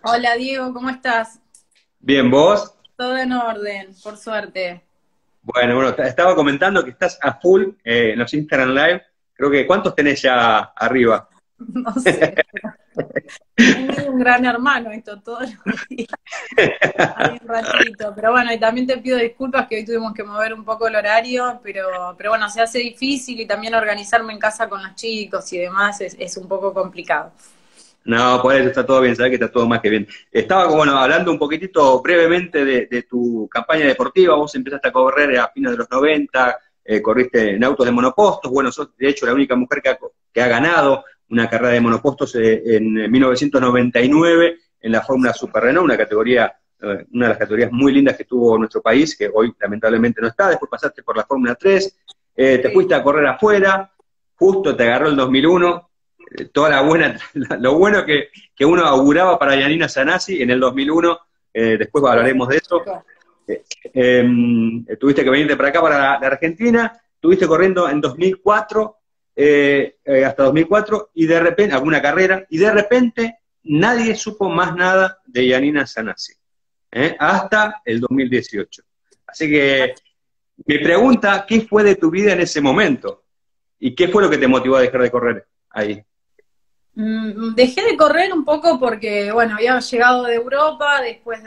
Hola Diego, ¿cómo estás? Bien, vos. Todo en orden, por suerte. Bueno, estaba comentando que estás a full en los Instagram Live. Creo que, ¿cuántos tenés ya arriba? No sé, es medio un gran hermano esto, todos los días hay un ratito. Pero bueno, y también te pido disculpas que hoy tuvimos que mover un poco el horario, pero bueno, se hace difícil y también organizarme en casa con los chicos y demás es un poco complicado. No, por eso está todo bien, sabés que está todo más que bien. Estaba, bueno, hablando un poquitito brevemente de tu campaña deportiva. Vos empezaste a correr a fines de los 90, corriste en autos de monopostos. Bueno, sos de hecho la única mujer que ha ganado una carrera de monopostos en 1999 en la Fórmula Super Renault, una categoría, una de las categorías muy lindas que tuvo nuestro país, que hoy lamentablemente no está. Después pasaste por la Fórmula 3, te Sí. fuiste a correr afuera, justo te agarró el 2001, toda la buena, lo bueno que uno auguraba para Yanina Sanasi en el 2001. Después hablaremos de eso. Tuviste que venirte para acá, para la Argentina. Estuviste corriendo en 2004, hasta 2004, y de repente, alguna carrera, y de repente nadie supo más nada de Yanina Sanasi, hasta el 2018. Así que mi pregunta, ¿qué fue de tu vida en ese momento? ¿Y qué fue lo que te motivó a dejar de correr ahí? Dejé de correr un poco porque, bueno, había llegado de Europa después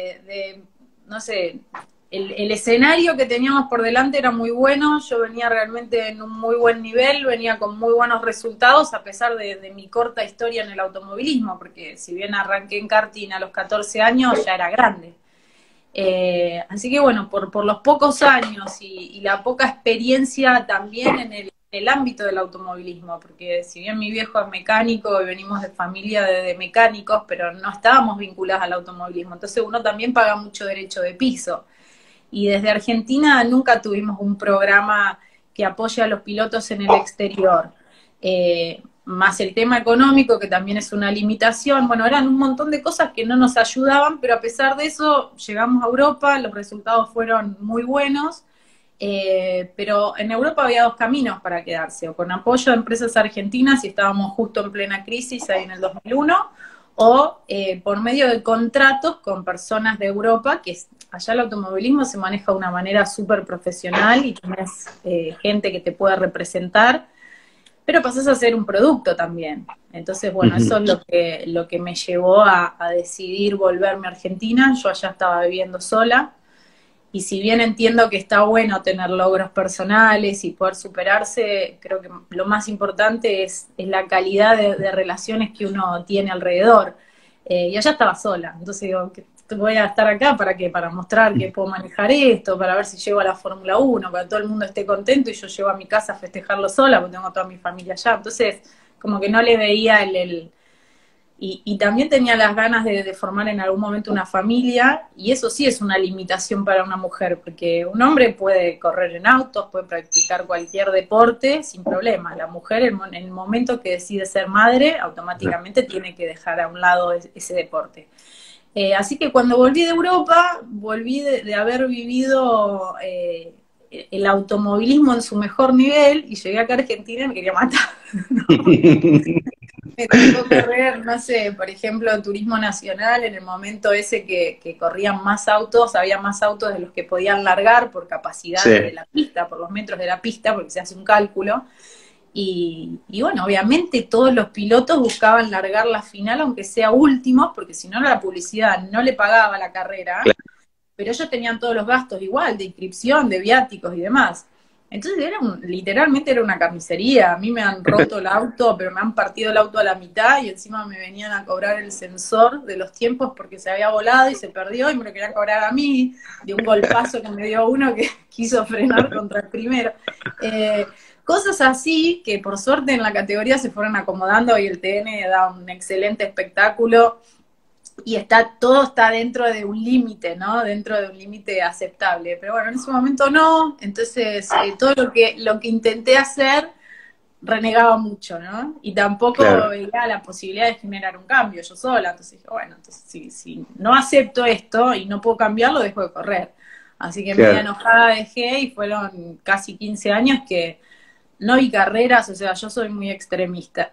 no sé, el escenario que teníamos por delante era muy bueno, yo venía realmente en un muy buen nivel, venía con muy buenos resultados a pesar de mi corta historia en el automovilismo, porque si bien arranqué en karting a los 14 años, ya era grande. Así que bueno, por los pocos años y la poca experiencia también en el ámbito del automovilismo, porque si bien mi viejo es mecánico y venimos de familia de mecánicos, pero no estábamos vinculados al automovilismo, entonces uno también paga mucho derecho de piso. Y desde Argentina nunca tuvimos un programa que apoye a los pilotos en el exterior. Más el tema económico, que también es una limitación. Bueno, eran un montón de cosas que no nos ayudaban, pero a pesar de eso llegamos a Europa, los resultados fueron muy buenos, pero en Europa había dos caminos para quedarse, o con apoyo de empresas argentinas, y estábamos justo en plena crisis ahí en el 2001, o por medio de contratos con personas de Europa, que allá el automovilismo se maneja de una manera súper profesional y tienes gente que te puede representar, pero pasás a ser un producto también. Entonces, bueno, eso es lo que me llevó a decidir volverme a Argentina. Yo allá estaba viviendo sola, y si bien entiendo que está bueno tener logros personales y poder superarse, creo que lo más importante es la calidad de relaciones que uno tiene alrededor. Y allá estaba sola, entonces digo, que voy a estar acá para qué, para mostrar que puedo manejar esto, para ver si llego a la Fórmula 1, para que todo el mundo esté contento y yo llego a mi casa a festejarlo sola, porque tengo toda mi familia allá. Entonces, como que no le veía y también tenía las ganas de formar en algún momento una familia, y eso sí es una limitación para una mujer, porque un hombre puede correr en autos, puede practicar cualquier deporte sin problema. La mujer, en el momento que decide ser madre, automáticamente tiene que dejar a un lado ese deporte. Así que cuando volví de Europa, volví de haber vivido el automovilismo en su mejor nivel, y llegué acá a Argentina y me quería matar. Me tocó correr, no sé, por ejemplo, turismo nacional, en el momento ese que corrían más autos, había más autos de los que podían largar por capacidad Sí, de la pista, por los metros de la pista, porque se hace un cálculo. Y bueno, obviamente todos los pilotos buscaban largar la final, aunque sea últimos, porque si no la publicidad no le pagaba la carrera, claro. pero ellos tenían todos los gastos igual, de inscripción, de viáticos y demás. Entonces literalmente era una carnicería. A mí me han roto el auto, pero me han partido el auto a la mitad y encima me venían a cobrar el sensor de los tiempos porque se había volado y se perdió y me lo querían cobrar a mí de un golpazo que me dio uno que quiso frenar contra el primero. Cosas así que por suerte en la categoría se fueron acomodando y el TN da un excelente espectáculo y todo está dentro de un límite, ¿no? Dentro de un límite aceptable. Pero bueno, en ese momento no, entonces todo lo que intenté hacer renegaba mucho, ¿no? Y tampoco Claro, veía la posibilidad de generar un cambio yo sola. Entonces dije, bueno, entonces si no acepto esto y no puedo cambiarlo, dejo de correr. Así que media claro. enojada dejé y fueron casi 15 años que no vi carreras, o sea, yo soy muy extremista.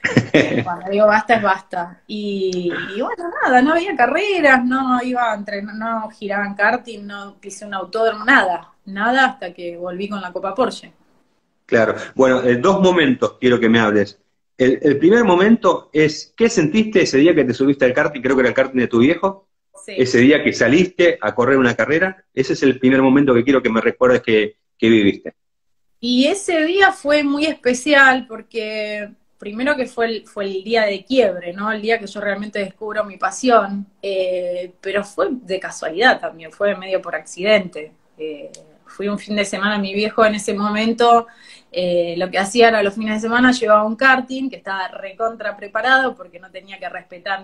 Cuando digo basta es basta. Y bueno, nada, no había carreras, no iba a entrenar, no giraba en karting, no pisé un autódromo, nada, nada hasta que volví con la Copa Porsche. Claro. Bueno, dos momentos quiero que me hables. El primer momento es, ¿qué sentiste ese día que te subiste al karting? Creo que era el karting de tu viejo. Sí. Ese día que saliste a correr una carrera. Ese es el primer momento que quiero que me recuerdes que viviste. Y ese día fue muy especial porque primero que fue el día de quiebre, ¿no? El día que yo realmente descubro mi pasión, pero fue de casualidad también, fue medio por accidente. Fui un fin de semana, mi viejo en ese momento, lo que hacía era los fines de semana llevaba un karting que estaba recontra preparado porque no tenía que respetar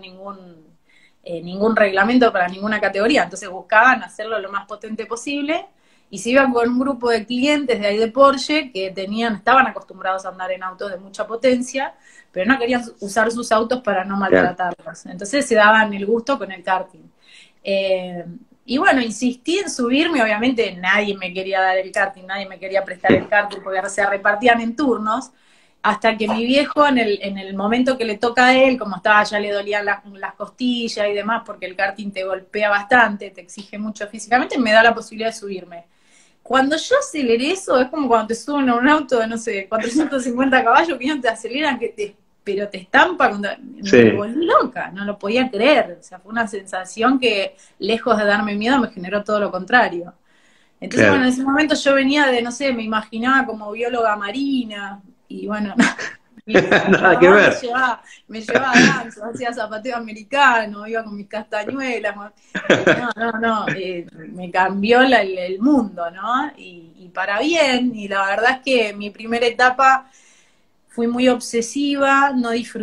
ningún reglamento para ninguna categoría, entonces buscaban hacerlo lo más potente posible y se iba con un grupo de clientes de ahí de Porsche que estaban acostumbrados a andar en autos de mucha potencia, pero no querían usar sus autos para no Claro. maltratarlos. Entonces se daban el gusto con el karting. Eh, y bueno, insistí en subirme, obviamente nadie me quería dar el karting, nadie me quería prestar el karting porque se repartían en turnos, hasta que mi viejo en el momento que le toca a él, como estaba, ya le dolían las costillas y demás, porque el karting te golpea bastante, te exige mucho físicamente, me da la posibilidad de subirme. Cuando yo aceleré eso, es como cuando te suben a un auto de, no sé, 450 caballos, que no te aceleran, pero te estampa, me Sí, volví loca, no lo podía creer. O sea, fue una sensación que, lejos de darme miedo, me generó todo lo contrario. Entonces, bueno, claro. en ese momento yo venía de, no sé, me imaginaba como bióloga marina, y bueno, mi Nada que mamá ver. me llevaba a danza, hacía zapateo americano, iba con mis castañuelas, no, no, no, me cambió el mundo, ¿no? Y para bien, y la verdad es que mi primera etapa fui muy obsesiva,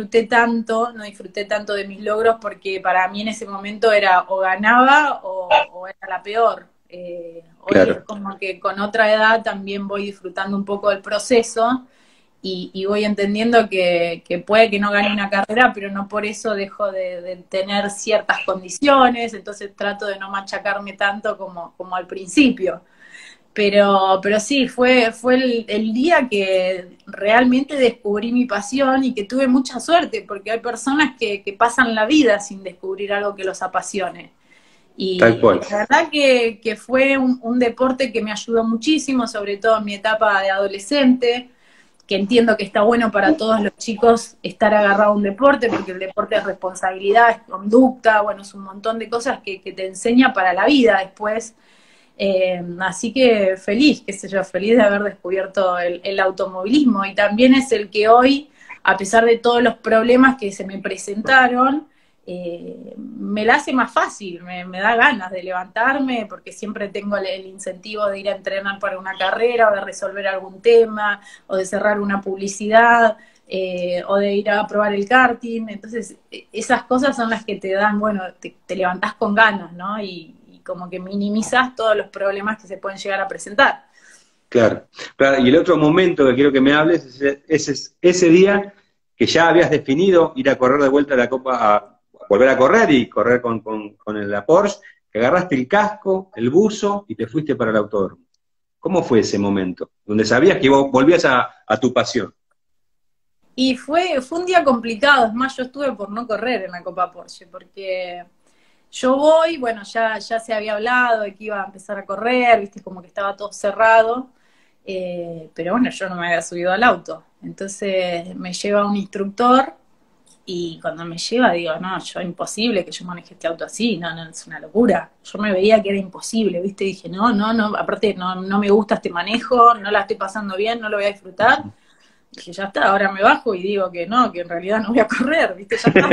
no disfruté tanto de mis logros porque para mí en ese momento era o ganaba o era la peor. Hoy es Claro, como que con otra edad también voy disfrutando un poco del proceso y voy entendiendo que puede que no gane una carrera, pero no por eso dejo de tener ciertas condiciones, entonces trato de no machacarme tanto como al principio. Pero sí, fue el día que realmente descubrí mi pasión y que tuve mucha suerte, porque hay personas que pasan la vida sin descubrir algo que los apasione. tal Y cual. la verdad que fue un deporte que me ayudó muchísimo, sobre todo en mi etapa de adolescente, que entiendo que está bueno para todos los chicos estar agarrado a un deporte, porque el deporte es responsabilidad, es conducta, bueno, es un montón de cosas que te enseña para la vida después. Así que feliz, qué sé yo, feliz de haber descubierto el automovilismo y también es el que hoy, a pesar de todos los problemas que se me presentaron, me la hace más fácil, me da ganas de levantarme porque siempre tengo el incentivo de ir a entrenar para una carrera o de resolver algún tema o de cerrar una publicidad. O de ir a probar el karting, entonces esas cosas son las que te dan, bueno, te levantás con ganas, ¿no? Y como que minimizas todos los problemas que se pueden llegar a presentar. Claro, claro. Y el otro momento que quiero que me hables es ese día que ya habías definido ir a correr de vuelta a la Copa, a volver a correr y correr con la Porsche, que agarraste el casco, el buzo y te fuiste para el autódromo. ¿Cómo fue ese momento? Donde sabías que vos volvías a tu pasión. Y fue un día complicado, es más, yo estuve por no correr en la Copa Porsche, porque yo voy, bueno, ya se había hablado de que iba a empezar a correr, viste, como que estaba todo cerrado, pero bueno, yo no me había subido al auto. Entonces me lleva un instructor y cuando me lleva digo, no, yo imposible que yo maneje este auto así, no, no, es una locura. Yo me veía que era imposible, viste, dije, no, no, no, aparte no me gusta este manejo, no la estoy pasando bien, no lo voy a disfrutar. Dije, ya está, ahora me bajo y digo que no, que en realidad no voy a correr, ¿viste? Ya está,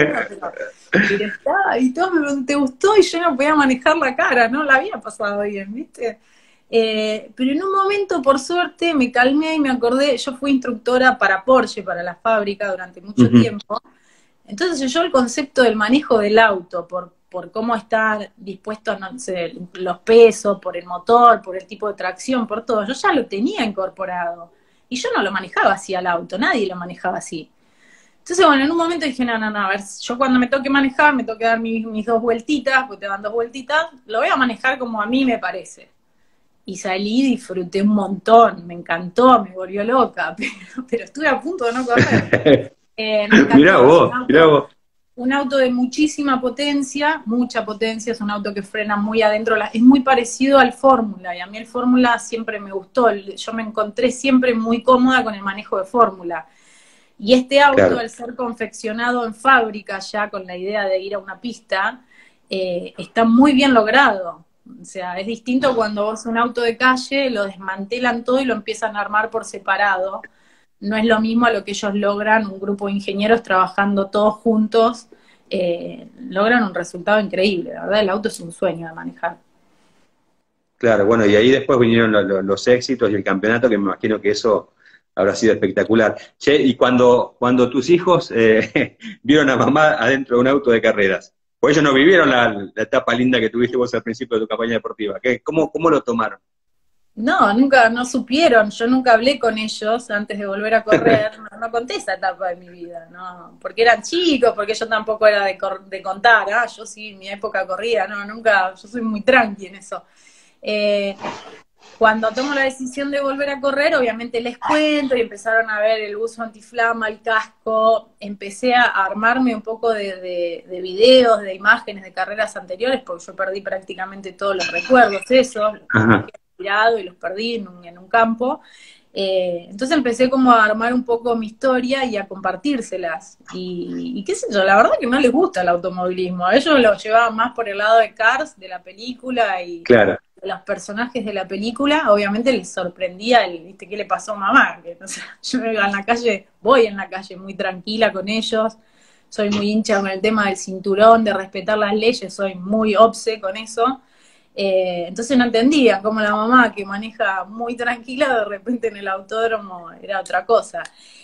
pero está, y todo me preguntan, ¿te gustó? Y yo no podía manejar la cara, no la había pasado bien, ¿viste? Pero en un momento, por suerte, me calmé y me acordé, yo fui instructora para Porsche, para la fábrica, durante mucho Ujú. tiempo. Entonces yo el concepto del manejo del auto, por cómo estar dispuesto, no sé, los pesos, por el motor, por el tipo de tracción, por todo, yo ya lo tenía incorporado. Y yo no lo manejaba así al auto, nadie lo manejaba así. Entonces, bueno, en un momento dije, no, no, no, a ver, yo cuando me toque manejar, me toque dar mis dos vueltitas, porque te dan dos vueltitas, lo voy a manejar como a mí me parece. Y salí, disfruté un montón, me encantó, me volvió loca, pero estuve a punto de no correr. Me Mirá encantó, es vos, mirá vos. un auto de muchísima potencia, mucha potencia, es un auto que frena muy adentro, es muy parecido al Fórmula, y a mí el Fórmula siempre me gustó, yo me encontré siempre muy cómoda con el manejo de Fórmula. Y este auto, Claro, al ser confeccionado en fábrica ya con la idea de ir a una pista, está muy bien logrado. O sea, es distinto cuando vos un auto de calle lo desmantelan todo y lo empiezan a armar por separado. No es lo mismo a lo que ellos logran, un grupo de ingenieros trabajando todos juntos, logran un resultado increíble, la verdad el auto es un sueño de manejar. claro, bueno, y ahí después vinieron los éxitos y el campeonato, que me imagino que eso habrá sido espectacular. Che, y cuando tus hijos vieron a mamá adentro de un auto de carreras, pues ellos no vivieron la etapa linda que tuviste vos al principio de tu campaña deportiva, ¿cómo lo tomaron? No, nunca, no supieron, yo nunca hablé con ellos antes de volver a correr, no conté esa etapa de mi vida, no, porque eran chicos, porque yo tampoco era de contar, yo sí, en mi época corría, no, nunca, yo soy muy tranqui en eso. Eh, Cuando tomo la decisión de volver a correr, obviamente les cuento y empezaron a ver el buzo antiflama, el casco, empecé a armarme un poco de videos, de imágenes de carreras anteriores, porque yo perdí prácticamente todos los recuerdos, esos, los Ajá, dejé tirado y los perdí en un campo. Entonces empecé como a armar un poco mi historia y a compartírselas. Y qué sé yo, la verdad que no les gusta el automovilismo. A ellos lo llevaban más por el lado de Cars, de la película y claro, de los personajes de la película. Obviamente les sorprendía ¿viste? ¿Qué le pasó a mamá? Que, o sea, yo en la calle, voy en la calle muy tranquila con ellos. Soy muy hincha con el tema del cinturón, de respetar las leyes, soy muy obse con eso. Entonces no entendía cómo la mamá que maneja muy tranquila de repente en el autódromo era otra cosa.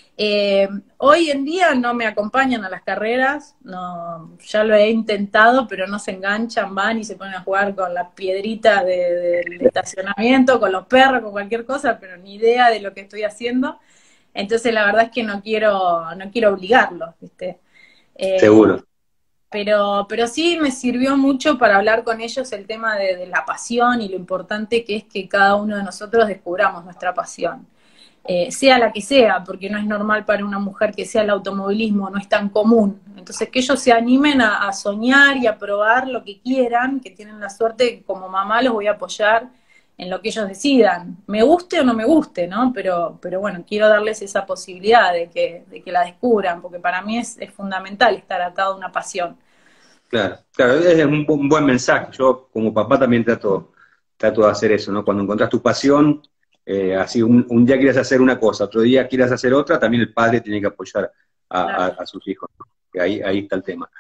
Eh, Hoy en día no me acompañan a las carreras, no, ya lo he intentado, pero no se enganchan, van y se ponen a jugar con las piedritas del estacionamiento, con los perros, con cualquier cosa, pero ni idea de lo que estoy haciendo. Entonces la verdad es que no quiero obligarlos, ¿viste? Eh, seguro. pero sí me sirvió mucho para hablar con ellos el tema de la pasión y lo importante que es que cada uno de nosotros descubramos nuestra pasión. Sea la que sea, porque no es normal para una mujer que sea el automovilismo, no es tan común. Entonces que ellos se animen a soñar y a probar lo que quieran, que tienen la suerte que como mamá los voy a apoyar en lo que ellos decidan, me guste o no me guste, ¿no? Pero bueno, quiero darles esa posibilidad de que la descubran, porque para mí es fundamental estar atado a una pasión. Claro, claro, es un buen mensaje. Yo como papá también trato de hacer eso, ¿no? Cuando encontrás tu pasión, así un día quieres hacer una cosa, otro día quieras hacer otra, también el padre tiene que apoyar Claro. a sus hijos, ¿no? Que ahí está el tema.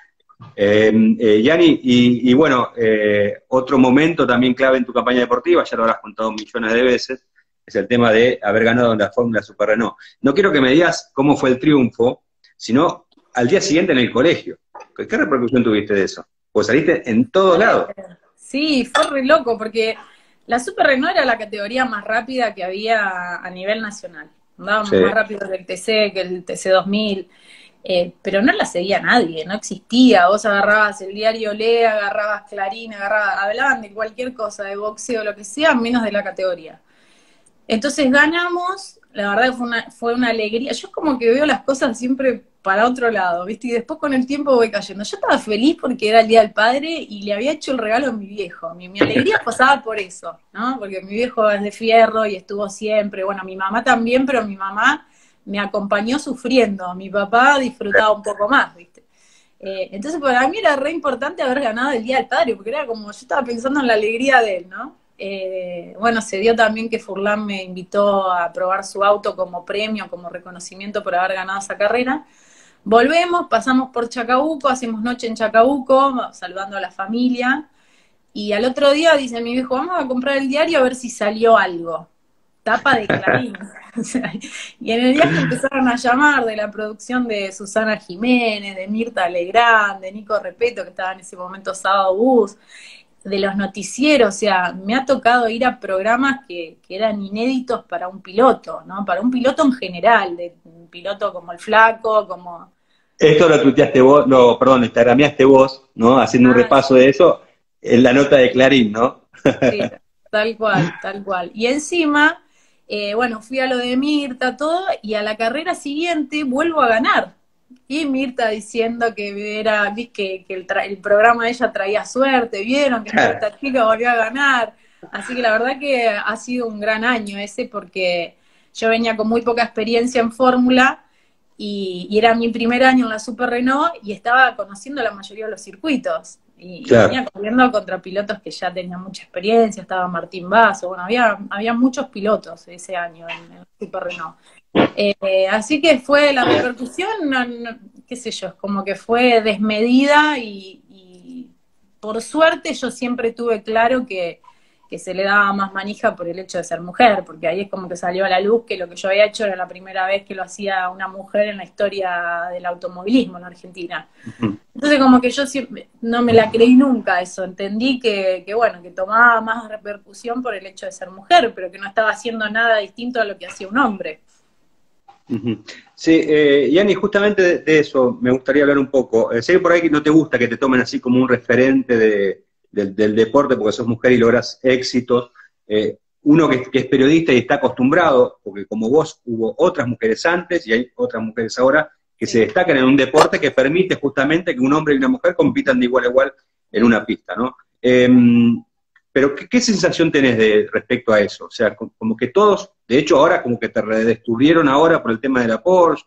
Yanni, y bueno, otro momento también clave en tu campaña deportiva, ya lo habrás contado millones de veces, es el tema de haber ganado en la Fórmula Super Renault. No quiero que me digas cómo fue el triunfo, sino al día siguiente en el colegio. ¿Qué repercusión tuviste de eso? Pues saliste en todo lado. Sí, fue re loco, porque la Super Renault era la categoría más rápida que había a nivel nacional. Andábamos Sí. más rápido que el TC, que el TC 2000, pero no la seguía nadie, no existía. Vos agarrabas el diario Le, agarrabas Clarín, hablaban de cualquier cosa, de boxeo, lo que sea, menos de la categoría. Entonces ganamos, la verdad que fue una alegría. Yo como que veo las cosas siempre para otro lado, ¿viste? Y después con el tiempo voy cayendo. Yo estaba feliz porque era el Día del Padre y le había hecho el regalo a mi viejo. Mi alegría pasaba por eso, ¿no? Porque mi viejo es de fierro y estuvo siempre. Bueno, mi mamá también, pero mi mamá me acompañó sufriendo. Mi papá disfrutaba un poco más, ¿viste? Entonces para mí era re importante haber ganado el Día del Padre, porque era como, yo estaba pensando en la alegría de él, ¿no? Bueno, se dio también que Furlan me invitó a probar su auto como premio, como reconocimiento por haber ganado esa carrera. Volvemos, pasamos por Chacabuco, hacemos noche en Chacabuco, saludando a la familia, y al otro día dice mi viejo, vamos a comprar el diario a ver si salió algo. Tapa de Clarín. O sea, y en el viaje empezaron a llamar de la producción de Susana Jiménez, de Mirta Legrand, de Nico Repeto, que estaba en ese momento Sábado Bus, de los noticieros, o sea, me ha tocado ir a programas que eran inéditos para un piloto, ¿no? Para un piloto en general, de un piloto como el Flaco, como... Esto lo tuiteaste vos, perdón, instagrameaste vos, ¿no? Haciendo un Ah, repaso de eso en la nota de Clarín, ¿no? sí, tal cual, tal cual. Y encima, bueno, fui a lo de Mirta, todo, y a la carrera siguiente vuelvo a ganar. Y Mirta diciendo que el programa de ella traía suerte, vieron que esta chica volvió a ganar. Así que la verdad que ha sido un gran año ese, porque yo venía con muy poca experiencia en Fórmula y era mi primer año en la Super Renault y estaba conociendo la mayoría de los circuitos. Y venía corriendo contra pilotos que ya tenían mucha experiencia, estaba Martín Basso, bueno, había muchos pilotos ese año en la Super Renault. Así que fue la repercusión, qué sé yo, como que fue desmedida y por suerte yo siempre tuve claro que se le daba más manija por el hecho de ser mujer, porque ahí es como que salió a la luz que lo que yo había hecho era la primera vez que lo hacía una mujer en la historia del automovilismo en Argentina. Entonces como que yo siempre, no me la creí nunca eso, entendí que bueno, que tomaba más repercusión por el hecho de ser mujer, pero que no estaba haciendo nada distinto a lo que hacía un hombre. Sí, Yani, justamente de eso me gustaría hablar un poco. Sé que por ahí no te gusta que te tomen así como un referente del deporte porque sos mujer y logras éxitos. Uno que es periodista y está acostumbrado, porque como vos hubo otras mujeres antes y hay otras mujeres ahora que se destacan en un deporte que permite justamente que un hombre y una mujer compitan de igual a igual en una pista, ¿no? Pero ¿qué sensación tenés respecto a eso? O sea, como que todos, de hecho ahora como que te redescubrieron ahora por el tema de la Porsche,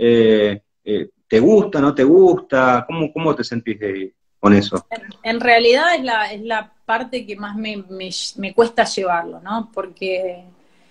¿te gusta, no te gusta? ¿Cómo te sentís con eso? En realidad es la parte que más me cuesta llevarlo, ¿no? Porque,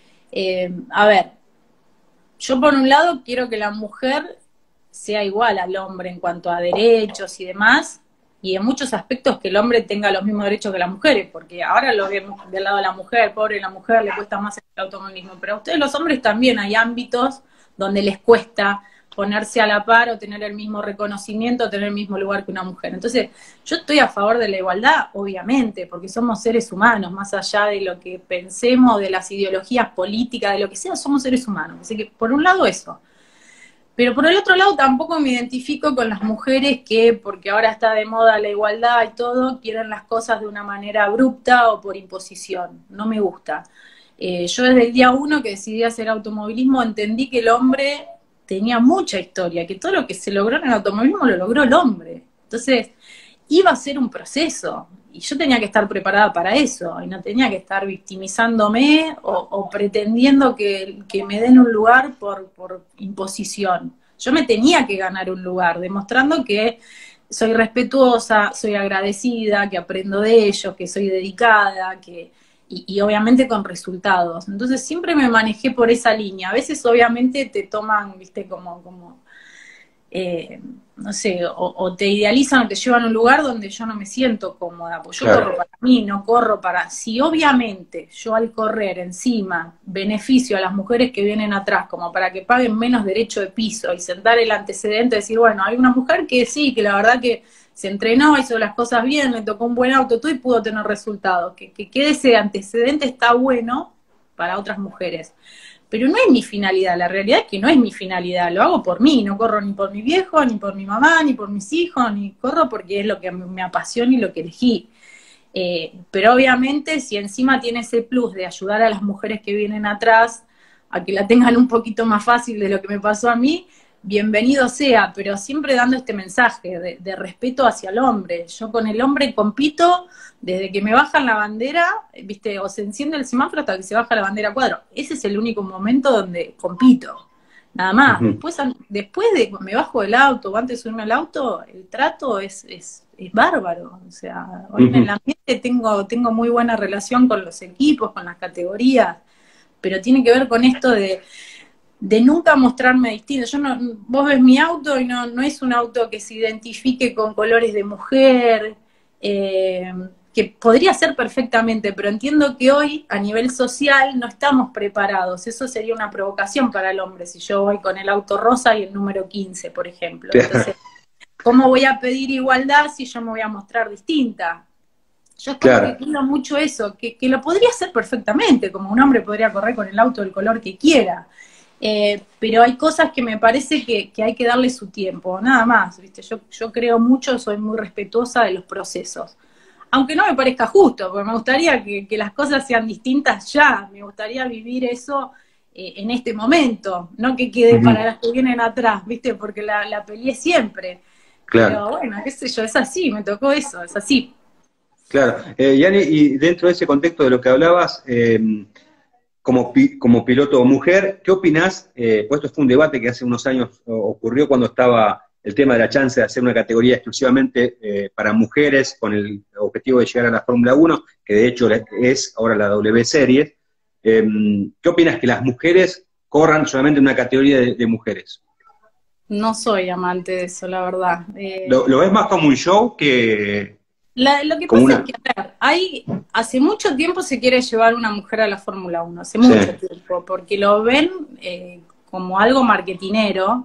a ver, yo por un lado quiero que la mujer sea igual al hombre en cuanto a derechos y demás, y en muchos aspectos que el hombre tenga los mismos derechos que las mujeres, porque ahora lo vemos del lado de la mujer, pobre la mujer, le cuesta más el automovilismo, pero a ustedes los hombres también hay ámbitos donde les cuesta ponerse a la par o tener el mismo reconocimiento, tener el mismo lugar que una mujer. Entonces, yo estoy a favor de la igualdad, obviamente, porque somos seres humanos, más allá de lo que pensemos, de las ideologías políticas, de lo que sea, somos seres humanos. Así que, por un lado, eso. Pero por el otro lado tampoco me identifico con las mujeres que, porque ahora está de moda la igualdad y todo, quieren las cosas de una manera abrupta o por imposición. No me gusta. Yo desde el día 1 que decidí hacer automovilismo entendí que el hombre tenía mucha historia, que todo lo que se logró en el automovilismo lo logró el hombre. Entonces, iba a ser un proceso. Y yo tenía que estar preparada para eso, y no tenía que estar victimizándome o pretendiendo que me den un lugar por imposición. Yo me tenía que ganar un lugar, demostrando que soy respetuosa, soy agradecida, que aprendo de ellos, que soy dedicada, y obviamente con resultados. Entonces siempre me manejé por esa línea. A veces obviamente te toman, viste, como no sé, o te idealizan o te llevan a un lugar donde yo no me siento cómoda, pues yo corro para mí, no corro para... Si obviamente yo al correr encima beneficio a las mujeres que vienen atrás, como para que paguen menos derecho de piso y sentar el antecedente, decir, bueno, hay una mujer que sí, que la verdad que se entrenó, hizo las cosas bien, le tocó un buen auto, todo y pudo tener resultados, que quede ese antecedente está bueno para otras mujeres. Pero no es mi finalidad, la realidad es que no es mi finalidad, lo hago por mí, no corro ni por mi viejo, ni por mi mamá, ni por mis hijos, ni corro porque es lo que me apasiona y lo que elegí. Pero obviamente si encima tiene ese plus de ayudar a las mujeres que vienen atrás a que la tengan un poquito más fácil de lo que me pasó a mí, bienvenido sea, pero siempre dando este mensaje de respeto hacia el hombre. Yo con el hombre compito desde que me bajan la bandera, viste, o se enciende el semáforo hasta que se baja la bandera a cuadro. Ese es el único momento donde compito, nada más. Después de me bajo del auto o antes de subirme al auto, el trato es bárbaro. O sea, hoy en el ambiente tengo muy buena relación con los equipos, con las categorías, pero tiene que ver con esto de nunca mostrarme distinto. Vos ves mi auto y no es un auto que se identifique con colores de mujer, que podría ser perfectamente, pero entiendo que hoy a nivel social no estamos preparados. Eso sería una provocación para el hombre si yo voy con el auto rosa y el número 15, por ejemplo. Entonces, ¿cómo voy a pedir igualdad si yo me voy a mostrar distinta? Yo es como que quiero mucho eso, que lo podría hacer perfectamente, como un hombre podría correr con el auto del color que quiera. Pero hay cosas que me parece que hay que darle su tiempo, nada más, ¿viste? Yo creo mucho, soy muy respetuosa de los procesos. Aunque no me parezca justo, porque me gustaría que las cosas sean distintas ya, me gustaría vivir eso en este momento, no que quede para las que vienen atrás, ¿viste? Porque la peleé siempre. Claro. Pero bueno, qué sé yo, es así, me tocó eso, es así. Claro. Yani, y dentro de ese contexto de lo que hablabas, como piloto mujer, ¿qué opinás? Pues esto fue un debate que hace unos años ocurrió cuando estaba el tema de la chance de hacer una categoría exclusivamente para mujeres con el objetivo de llegar a la Fórmula 1, que de hecho es ahora la W Series. ¿Qué opinas que las mujeres corran solamente en una categoría de mujeres? No soy amante de eso, la verdad. ¿Lo ves más como un show que Lo que como pasa una... es que, a ver, hace mucho tiempo se quiere llevar una mujer a la Fórmula 1, hace mucho tiempo, porque lo ven como algo marketinero.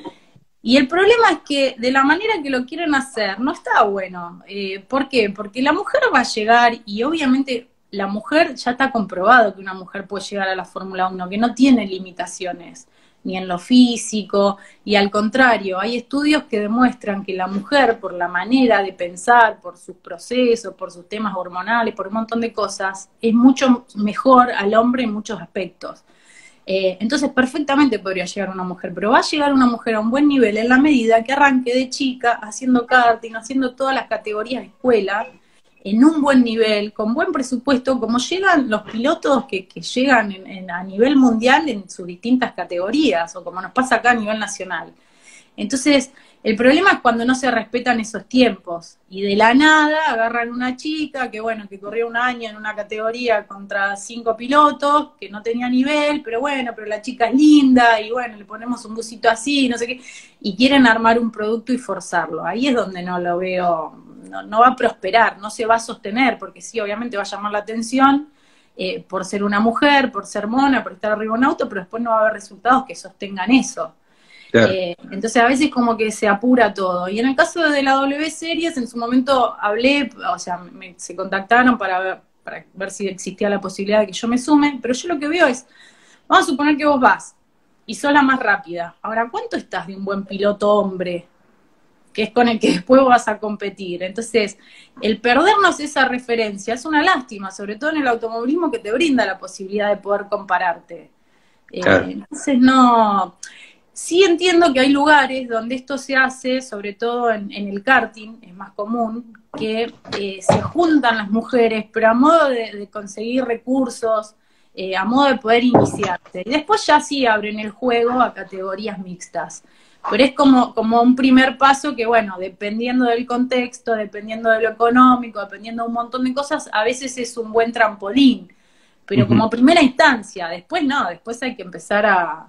Y el problema es que de la manera que lo quieren hacer no está bueno. ¿Por qué? Porque la mujer va a llegar y obviamente la mujer, ya está comprobado que una mujer puede llegar a la Fórmula 1, que no tiene limitaciones, ni en lo físico, y al contrario, hay estudios que demuestran que la mujer, por la manera de pensar, por sus procesos, por sus temas hormonales, por un montón de cosas, es mucho mejor al hombre en muchos aspectos. Entonces perfectamente podría llegar una mujer, pero va a llegar una mujer a un buen nivel en la medida que arranque de chica haciendo karting, haciendo todas las categorías de escuela, en un buen nivel, con buen presupuesto, como llegan los pilotos que llegan a nivel mundial en sus distintas categorías, o como nos pasa acá a nivel nacional. Entonces, el problema es cuando no se respetan esos tiempos, y de la nada agarran una chica que, bueno, que corrió un año en una categoría contra 5 pilotos, que no tenía nivel, pero bueno, pero la chica es linda, y bueno, le ponemos un busito así, no sé qué, y quieren armar un producto y forzarlo. Ahí es donde no lo veo, no va a prosperar, no se va a sostener, porque sí, obviamente va a llamar la atención, por ser una mujer, por ser mona, por estar arriba de un auto, pero después no va a haber resultados que sostengan eso. Claro. Entonces a veces como que se apura todo. Y en el caso de la W Series, en su momento hablé, o sea, se contactaron para ver si existía la posibilidad de que yo me sume, pero yo lo que veo es, vamos a suponer que vos vas y sos la más rápida. Ahora, ¿cuánto estás de un buen piloto hombre? Que es con el que después vas a competir. Entonces, el perdernos esa referencia es una lástima, sobre todo en el automovilismo, que te brinda la posibilidad de poder compararte. Claro. Entonces, no... Sí entiendo que hay lugares donde esto se hace, sobre todo en el karting, es más común, que se juntan las mujeres, pero a modo de conseguir recursos, a modo de poder iniciarse. Y después ya sí abren el juego a categorías mixtas. Pero es como un primer paso que, bueno, dependiendo del contexto, dependiendo de lo económico, dependiendo de un montón de cosas, a veces es un buen trampolín. Pero como primera instancia, después no, después hay que empezar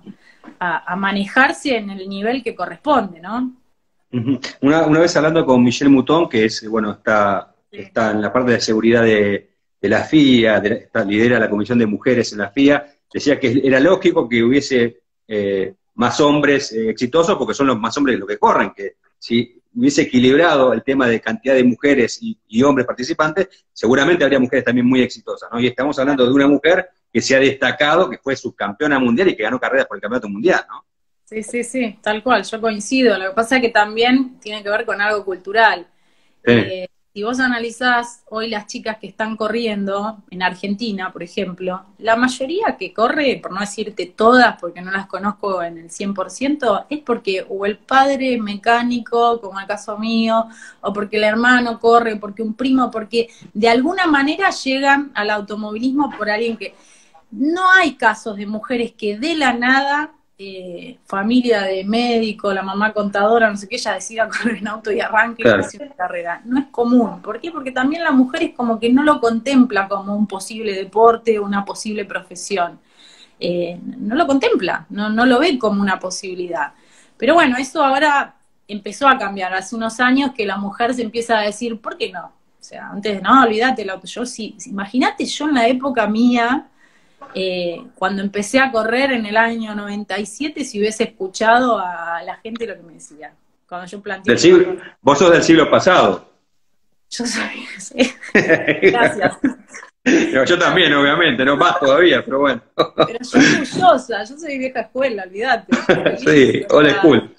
a manejarse en el nivel que corresponde, ¿no? Una vez hablando con Michel Mouton, que es, bueno, está en la parte de seguridad de la FIA, lidera la Comisión de Mujeres en la FIA, decía que era lógico que hubiese más hombres exitosos, porque son los más hombres los que corren, que si hubiese equilibrado el tema de cantidad de mujeres y hombres participantes, seguramente habría mujeres también muy exitosas, ¿no? Y estamos hablando de una mujer que se ha destacado, que fue subcampeona mundial y que ganó carreras por el campeonato mundial, ¿no? Sí, tal cual, yo coincido. Lo que pasa es que también tiene que ver con algo cultural. Sí. Si vos analizás hoy las chicas que están corriendo, en Argentina, por ejemplo, la mayoría que corre, por no decirte todas, porque no las conozco en el 100%, es porque o el padre es mecánico, como el caso mío, o porque el hermano corre, porque un primo, porque de alguna manera llegan al automovilismo por alguien que... No hay casos de mujeres que de la nada... familia de médico, la mamá contadora, no sé qué, ella decida correr en auto y arranque y inicie una carrera. No es común. ¿Por qué? Porque también la mujer es como que no lo contempla como un posible deporte, una posible profesión. No lo contempla, no lo ve como una posibilidad. Pero bueno, eso ahora empezó a cambiar. Hace unos años que la mujer se empieza a decir, ¿por qué no? O sea, antes, no, olvídate, yo sí, imagínate yo en la época mía, cuando empecé a correr en el año 97, si hubiese escuchado a la gente lo que me decía. Cuando yo planteé... Vos sos del siglo pasado. Yo soy... Sí. Gracias. Yo también, obviamente, no más todavía, pero bueno. Pero yo orgullosa, yo soy vieja escuela, olvídate. Sí, old school, sí.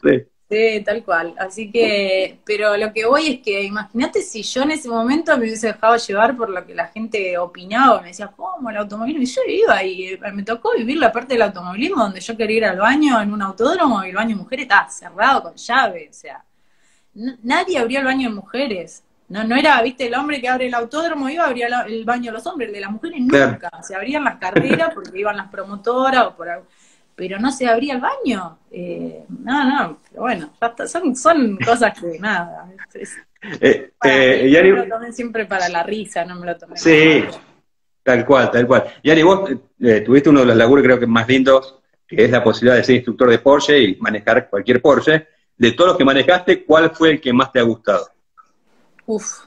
Sí, tal cual. Así que, pero lo que voy es que imagínate si yo en ese momento me hubiese dejado llevar por lo que la gente opinaba, me decía, ¿cómo el automovilismo? Y yo iba y me tocó vivir la parte del automovilismo donde yo quería ir al baño en un autódromo y el baño de mujeres estaba cerrado con llave, o sea, nadie abría el baño de mujeres. No, no era, viste, el hombre que abre el autódromo iba a abrir el baño de los hombres, el de las mujeres Claro. nunca. Se abrían las carreras porque iban las promotoras o por algo, pero no se abría el baño. No, pero bueno, ya está, son cosas que nada. Para mí, yo me lo Yari, tomé siempre para la risa, no me lo tomé como sí, algo. tal cual, tal cual. Yari, vos tuviste uno de los laburos creo que más lindos, que es la posibilidad de ser instructor de Porsche y manejar cualquier Porsche. De todos los que manejaste, ¿cuál fue el que más te ha gustado? Uf,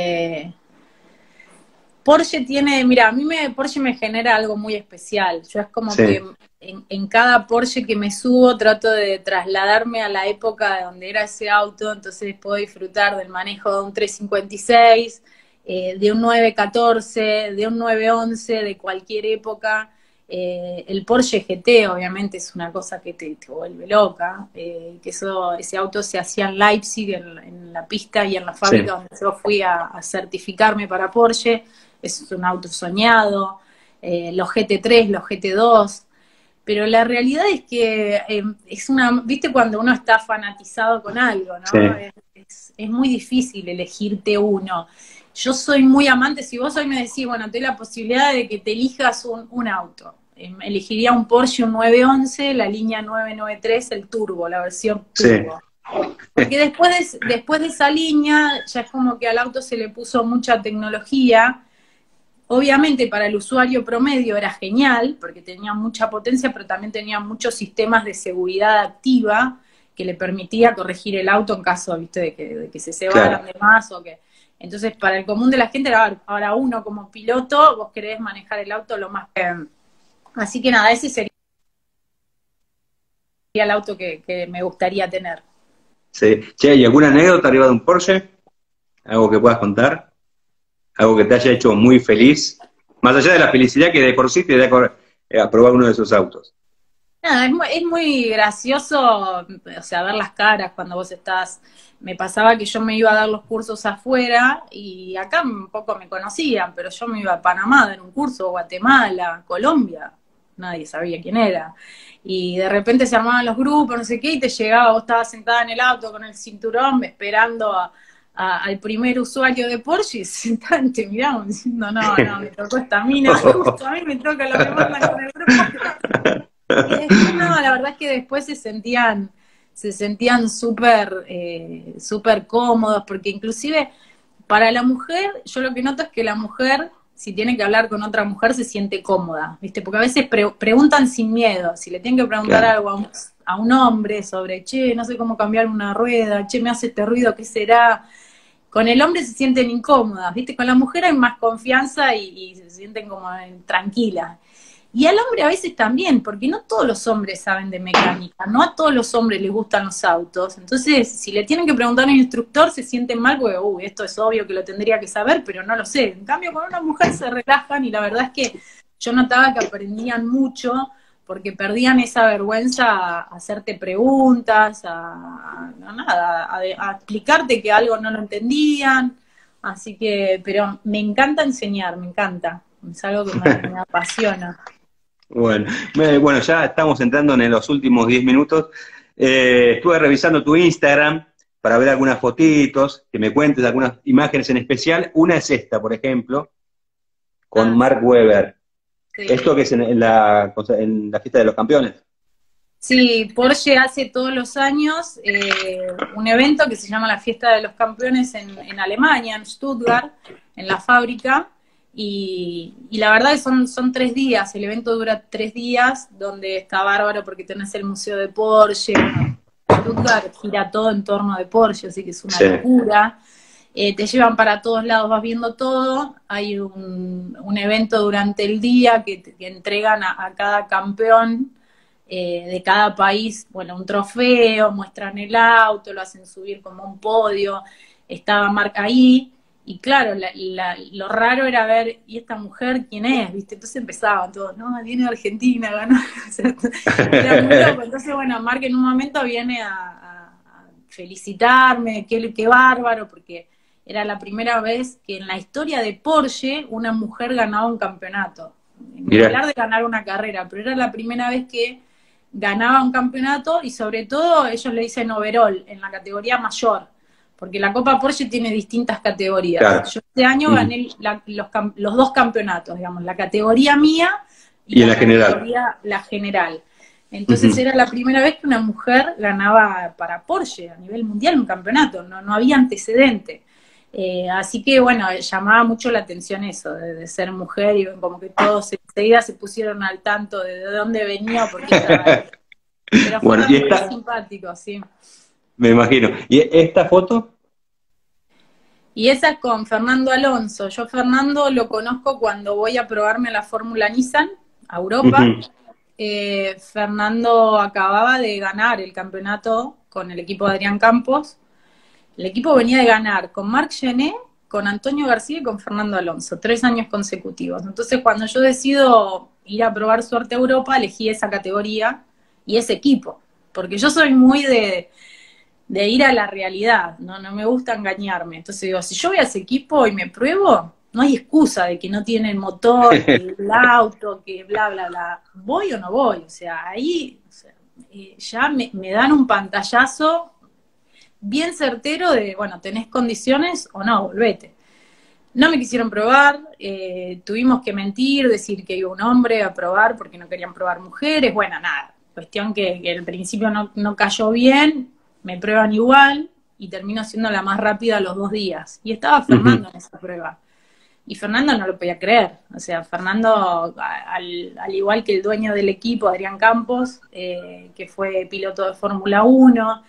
Porsche tiene, mira, Porsche me genera algo muy especial. Yo es como que Sí, en cada Porsche que me subo trato de trasladarme a la época de donde era ese auto, entonces puedo disfrutar del manejo de un 356, de un 914, de un 911, de cualquier época. El Porsche GT obviamente es una cosa que te vuelve loca, que ese auto se hacía en Leipzig, en la pista y en la fábrica sí, donde yo fui a certificarme para Porsche. Es un auto soñado, los GT3, los GT2, pero la realidad es que es una, viste cuando uno está fanatizado con algo, sí, ¿no? Es muy difícil elegirte uno. Yo soy muy amante, si vos hoy me decís, bueno, te doy la posibilidad de que te elijas un auto. Elegiría un Porsche, un 911, la línea 993, el turbo, la versión sí, turbo. Porque después de esa línea, ya es como que al auto se le puso mucha tecnología. Obviamente para el usuario promedio era genial, porque tenía mucha potencia, pero también tenía muchos sistemas de seguridad activa que le permitía corregir el auto en caso, viste, de que se cebaran claro. de más o que... Entonces, para el común de la gente, ahora uno como piloto, vos querés manejar el auto lo más... Así que nada, ese sería el auto que me gustaría tener. Sí. Che, ¿y alguna anécdota arriba de un Porsche? ¿Algo que puedas contar? ¿Algo que te haya hecho muy feliz? Más allá de la felicidad que de por sí te da probar uno de esos autos. Nada, es muy gracioso, o sea, ver las caras cuando vos estás. Me pasaba que yo me iba a dar los cursos afuera y acá un poco me conocían, pero yo me iba a Panamá a dar un curso, Guatemala, Colombia, nadie sabía quién era. Y de repente se armaban los grupos, no sé qué, y te llegaba, vos estabas sentada en el auto con el cinturón esperando al primer usuario de Porsche y sentaban, te miraban diciendo, no, me tocó esta mina, justo a mí me toca lo que mandan con el grupo. Y después, no, la verdad es que después se sentían súper súper cómodos, porque inclusive para la mujer, yo lo que noto es que la mujer, si tiene que hablar con otra mujer, se siente cómoda, ¿viste? Porque a veces preguntan sin miedo, si le tienen que preguntar Claro. algo a un hombre sobre, che, no sé cómo cambiar una rueda, che, me hace este ruido, ¿qué será? Con el hombre se sienten incómodas, ¿viste? Con la mujer hay más confianza y se sienten como tranquilas. Y al hombre a veces también, porque no todos los hombres saben de mecánica, no a todos los hombres les gustan los autos. Entonces, si le tienen que preguntar a un instructor, se sienten mal porque, uy, esto es obvio que lo tendría que saber, pero no lo sé. En cambio, con una mujer se relajan y la verdad es que yo notaba que aprendían mucho porque perdían esa vergüenza a hacerte preguntas, a explicarte que algo no lo entendían. Así que, pero me encanta enseñar, me encanta. Es algo que me apasiona. Bueno, bueno, ya estamos entrando en los últimos 10 minutos. Estuve revisando tu Instagram para ver algunas fotitos, que me cuentes algunas imágenes en especial. Una es esta, por ejemplo, con Ah, Mark Webber. sí. Esto que es en la fiesta de los campeones. Sí, Porsche hace todos los años un evento que se llama la Fiesta de los Campeones en Alemania, en Stuttgart, en la fábrica, y la verdad que son 3 días, el evento dura 3 días, donde está bárbaro porque tenés el Museo de Porsche, bueno, Stuttgart gira todo en torno de Porsche, así que es una Sí, locura. Te llevan para todos lados, vas viendo todo, hay un evento durante el día que entregan a cada campeón de cada país, bueno, un trofeo, muestran el auto, lo hacen subir como un podio, estaba Marca ahí, y claro, lo raro era ver, ¿y esta mujer quién es? ¿Viste? Entonces empezaban todos, no, viene de Argentina, ganó. O sea, era muy loco. Entonces, bueno, Marc en un momento viene felicitarme, qué bárbaro, porque era la primera vez que en la historia de Porsche una mujer ganaba un campeonato. Ni hablar de ganar una carrera, pero era la primera vez que ganaba un campeonato y sobre todo ellos le dicen overall, en la categoría mayor, porque la Copa Porsche tiene distintas categorías. Claro. Yo este año gané los dos campeonatos, digamos, la categoría mía y la general. La general. Entonces era la primera vez que una mujer ganaba para Porsche a nivel mundial un campeonato, no había antecedente. Así que, bueno, llamaba mucho la atención eso, de ser mujer, y como que todos enseguida se pusieron al tanto de dónde venía, porque estaba ahí. Pero fue bueno, muy simpático, sí. Me imagino. ¿Y esta foto? Y esa es con Fernando Alonso. Yo Fernando lo conozco cuando voy a probarme la Fórmula Nissan a Europa. Fernando acababa de ganar el campeonato con el equipo de Adrián Campos. El equipo venía de ganar con Marc Gené, con Antonio García y con Fernando Alonso, 3 años consecutivos. Entonces, cuando yo decido ir a probar suerte a Europa, elegí esa categoría y ese equipo, porque yo soy muy de ir a la realidad, no me gusta engañarme. Entonces digo, si yo voy a ese equipo y me pruebo, no hay excusa de que no tiene el motor, que el auto, que bla, bla, bla. ¿Voy o no voy? O sea, ahí ya me dan un pantallazo bien certero de, bueno, ¿tenés condiciones o no? Volvete. No me quisieron probar, tuvimos que mentir, decir que iba un hombre a probar porque no querían probar mujeres, bueno, nada. Cuestión que al principio no cayó bien, me prueban igual y termino siendo la más rápida los 2 días. Y estaba Fernando en esa prueba. Y Fernando no lo podía creer. O sea, Fernando, al igual que el dueño del equipo, Adrián Campos, que fue piloto de Fórmula 1,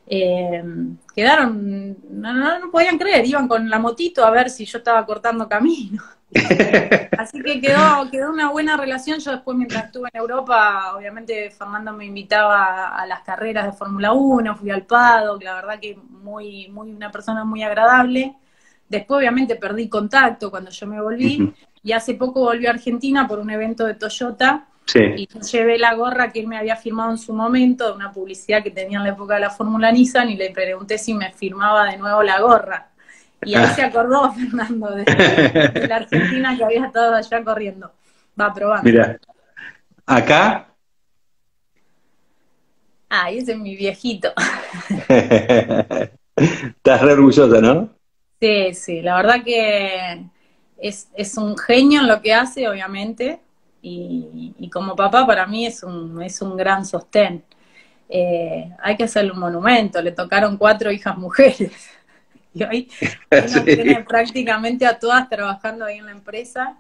quedaron, no podían creer, iban con la motito a ver si yo estaba cortando camino. Así que quedó una buena relación. Yo después, mientras estuve en Europa, obviamente Fernando me invitaba a las carreras de Fórmula 1, fui al paddock, la verdad que una persona muy agradable. Después obviamente perdí contacto cuando yo me volví, y hace poco volví a Argentina por un evento de Toyota, y llevé la gorra que él me había firmado en su momento, de una publicidad que tenía en la época de la Fórmula Nissan, y le pregunté si me firmaba de nuevo la gorra. Y ahí se acordó Fernando de la Argentina que había estado allá corriendo. Va probando. Mira, acá. Ese es mi viejito. Estás re orgullosa, ¿no? Sí, la verdad que es un genio en lo que hace, obviamente, y como papá para mí es un gran sostén. Hay que hacerle un monumento, le tocaron 4 hijas mujeres. Y hoy uno tiene prácticamente a todas trabajando ahí en la empresa,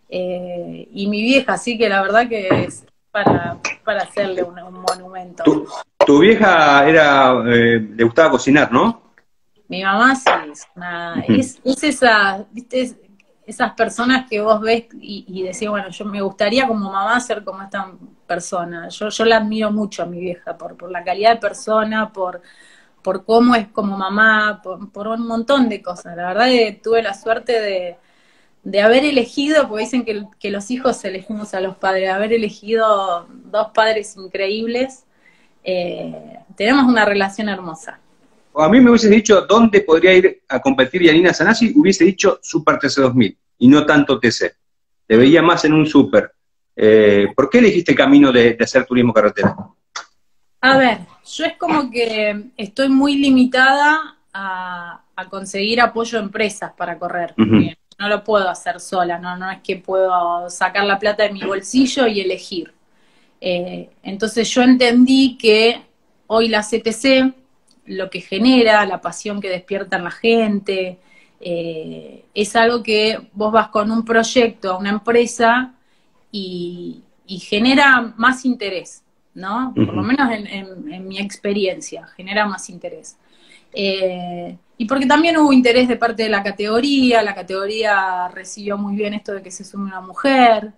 y mi vieja, así que la verdad que es para hacerle un monumento. Tu vieja le gustaba cocinar, ¿no? Mi mamá sí, es esa, ¿viste? Esas personas que vos ves y decís, bueno, yo me gustaría como mamá ser como esta persona. Yo la admiro mucho a mi vieja, por la calidad de persona, por cómo es como mamá, por un montón de cosas. La verdad que tuve la suerte de haber elegido, porque dicen que los hijos elegimos a los padres, de haber elegido 2 padres increíbles. Tenemos una relación hermosa. A mí me hubiese dicho dónde podría ir a competir Yanina Zanazzi, hubiese dicho Super TC2000, y no tanto TC. Te veía más en un Super. ¿Por qué elegiste el camino de hacer turismo carretera? A ver, yo es como que estoy muy limitada a conseguir apoyo de empresas para correr, porque no lo puedo hacer sola, no es que puedo sacar la plata de mi bolsillo y elegir. Entonces yo entendí que hoy la CTC, lo que genera, la pasión que despierta en la gente, es algo que vos vas con un proyecto a una empresa y genera más interés, ¿no? Por lo menos en mi experiencia, genera más interés. Y porque también hubo interés de parte de la categoría recibió muy bien esto de que se sume una mujer.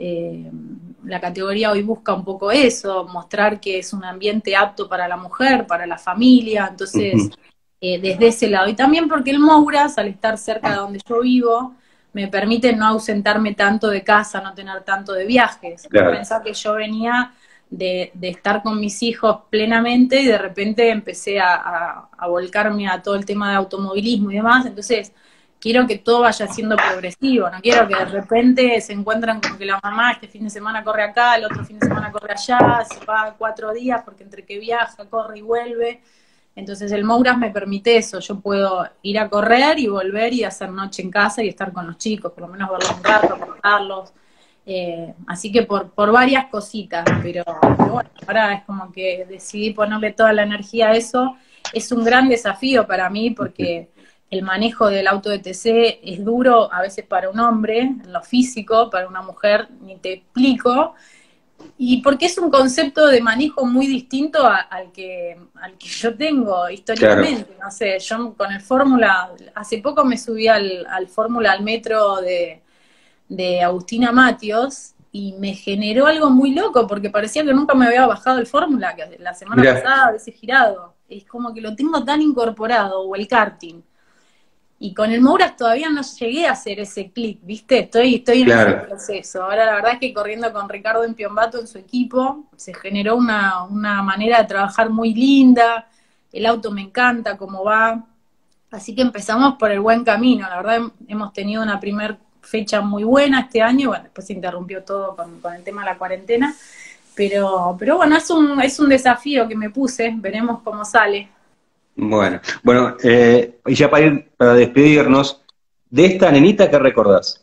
La categoría hoy busca un poco eso, mostrar que es un ambiente apto para la mujer, para la familia, entonces desde ese lado. Y también porque el Mouras, al estar cerca de donde yo vivo, me permite no ausentarme tanto de casa, no tener tanto de viajes. Claro. Pensar que yo venía de estar con mis hijos plenamente, y de repente empecé a volcarme a todo el tema de automovilismo y demás. Entonces quiero que todo vaya siendo progresivo, no quiero que de repente se encuentran con que la mamá este fin de semana corre acá, el otro fin de semana corre allá, se va 4 días porque entre que viaja, corre y vuelve. Entonces el Mouras me permite eso, yo puedo ir a correr y volver y hacer noche en casa y estar con los chicos, por lo menos verlos un rato, contarlos. Así que por varias cositas, pero bueno, ahora es como que decidí ponerle toda la energía a eso. Es un gran desafío para mí porque el manejo del auto de TC es duro a veces para un hombre, en lo físico, para una mujer ni te explico, y porque es un concepto de manejo muy distinto al que yo tengo históricamente. Claro. No sé, yo con el Fórmula, hace poco me subí al Fórmula, al metro de Agustina Matios, y me generó algo muy loco, porque parecía que nunca me había bajado el Fórmula, que la semana pasada hubiese girado. Es como que lo tengo tan incorporado, o el karting. Y con el Mouras todavía no llegué a hacer ese clic, ¿viste? Estoy en ese proceso. Ahora la verdad es que corriendo con Ricardo Empiombato en su equipo, se generó una manera de trabajar muy linda, el auto me encanta cómo va, así que empezamos por el buen camino. La verdad hemos tenido una primera fecha muy buena este año, bueno, después se interrumpió todo con el tema de la cuarentena, pero bueno, es un desafío que me puse, veremos cómo sale. Bueno, y ya para despedirnos, de esta nenita, ¿qué recordás?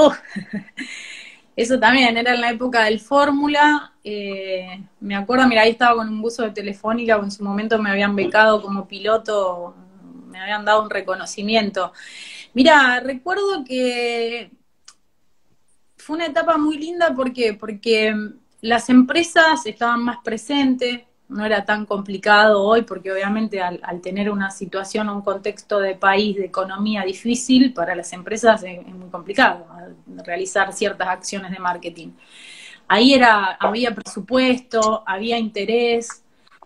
Eso también, era en la época del Fórmula, me acuerdo, mira, ahí estaba con un buzo de Telefónica, en su momento me habían becado como piloto, me habían dado un reconocimiento. Mira, recuerdo que fue una etapa muy linda, porque las empresas estaban más presentes, no era tan complicado hoy, porque obviamente al tener una situación, un contexto de país, de economía difícil, para las empresas es muy complicado realizar ciertas acciones de marketing. Ahí había presupuesto, había interés,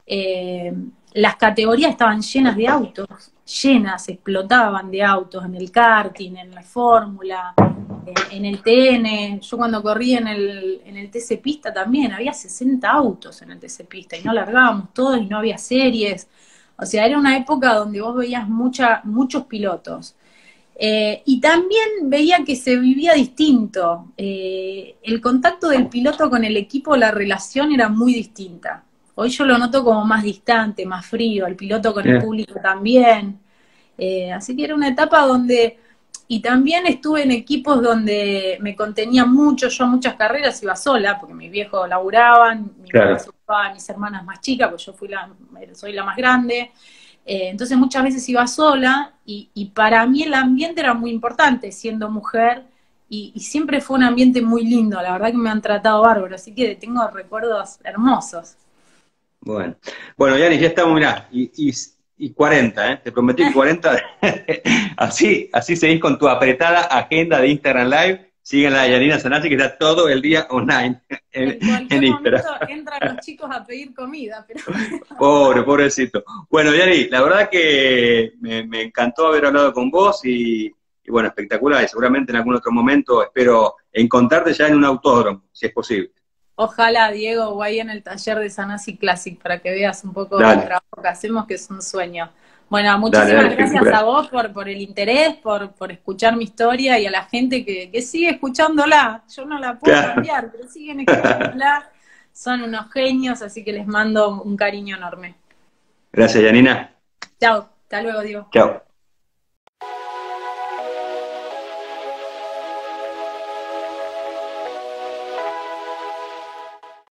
las categorías estaban llenas de autos, explotaban de autos, en el karting, en la Fórmula, en el TN. Yo cuando corrí en el TC Pista también, había 60 autos en el TC Pista, y no largábamos todos y no había series. O sea, era una época donde vos veías muchos pilotos. Y también veía que se vivía distinto. El contacto del piloto con el equipo, la relación era muy distinta. Hoy yo lo noto como más distante, más frío, el piloto con el público también. Así que era una etapa donde... Y también estuve en equipos donde me contenía mucho, yo a muchas carreras iba sola, porque mis viejos laburaban, mi mamá se ocupaba de mis hermanas más chicas, porque yo soy la más grande. Entonces muchas veces iba sola, y para mí el ambiente era muy importante, siendo mujer, y siempre fue un ambiente muy lindo, la verdad que me han tratado bárbaro, así que tengo recuerdos hermosos. Bueno, Yanis, ya estamos, mirá, y 40, te prometí 40, así seguís con tu apretada agenda de Instagram Live. Síguenla a Yanina Sanasi, que está todo el día online en cualquier momento entran los chicos a pedir comida, pero... Pobrecito. Bueno, Yani, la verdad que me encantó haber hablado con vos, y bueno, espectacular, y seguramente en algún otro momento espero encontrarte ya en un autódromo, si es posible. Ojalá, Diego, o ahí en el taller de Sanasi Classic, para que veas un poco el trabajo que hacemos, que es un sueño. Bueno, muchísimas gracias a vos por el interés, por escuchar mi historia, y a la gente que sigue escuchándola. Yo no la puedo cambiar, pero siguen escuchándola. Son unos genios, así que les mando un cariño enorme. Gracias, Yanina. Chao, hasta luego, Diego. Chao.